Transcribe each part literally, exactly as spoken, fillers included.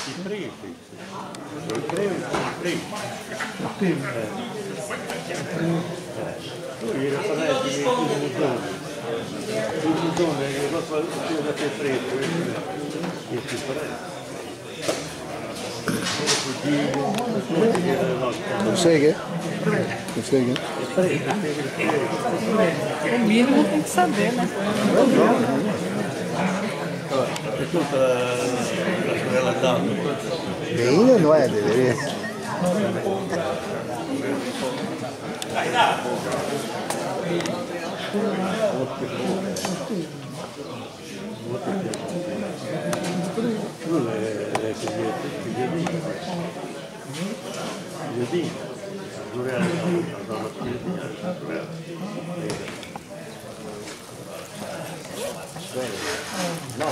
I primi, i primi, i primi. I primi? Tu gli rafforzati di Mutone. Il Mutone che va a fare da te freddo, è più freddo. Non sai che? Non sai che? O mínimo tem que saber, né? È tutta la sorella d'altro. Bene, non è, deve vedere. Dai, dai! Non è che io dico, non è la no.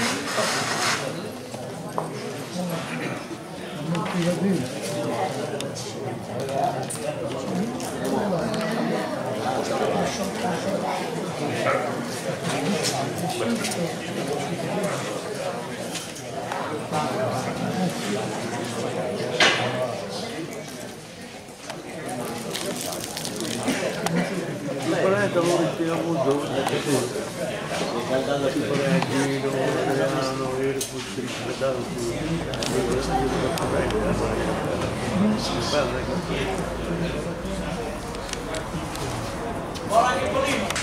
L'imponente lo mettiamo molto, guardando tipo reagino, reagino, ero così, guardando su, buona che volino!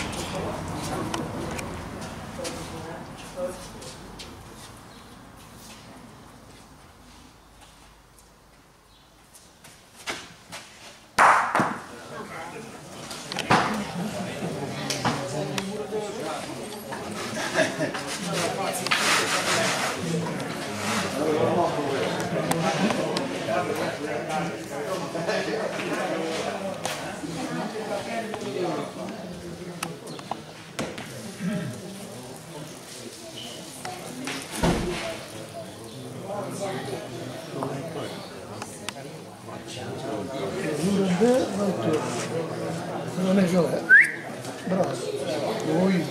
Non è che bravo, voi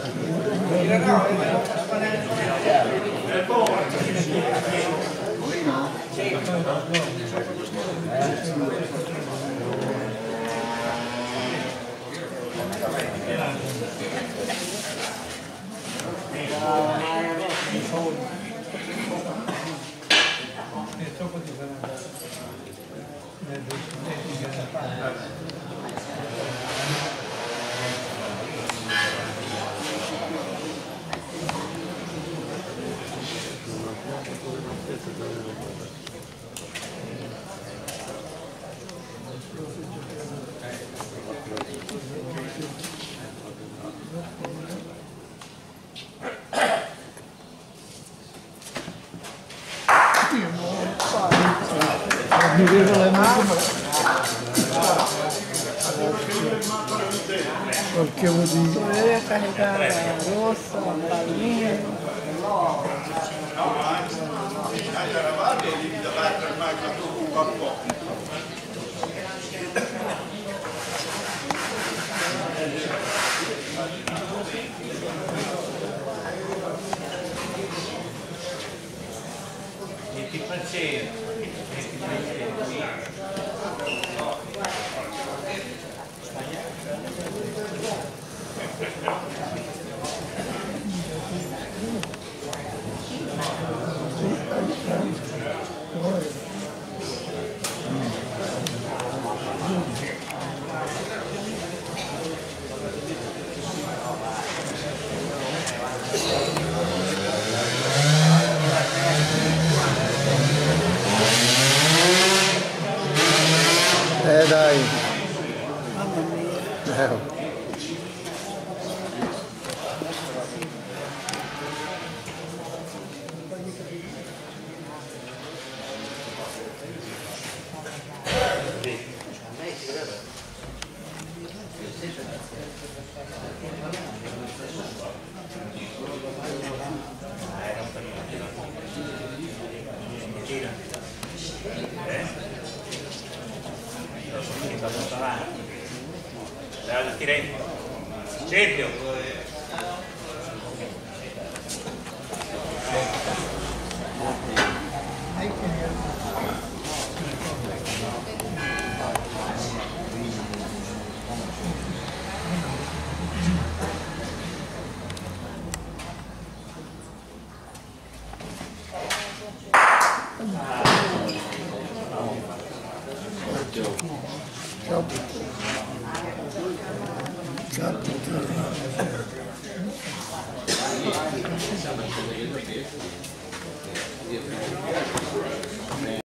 mi vedo le mani qualche motivo Doveria carregar a roça, a farinha. venti per cento. eh dai Mamma mia. eh. Cerchio. Ciao. Ciao.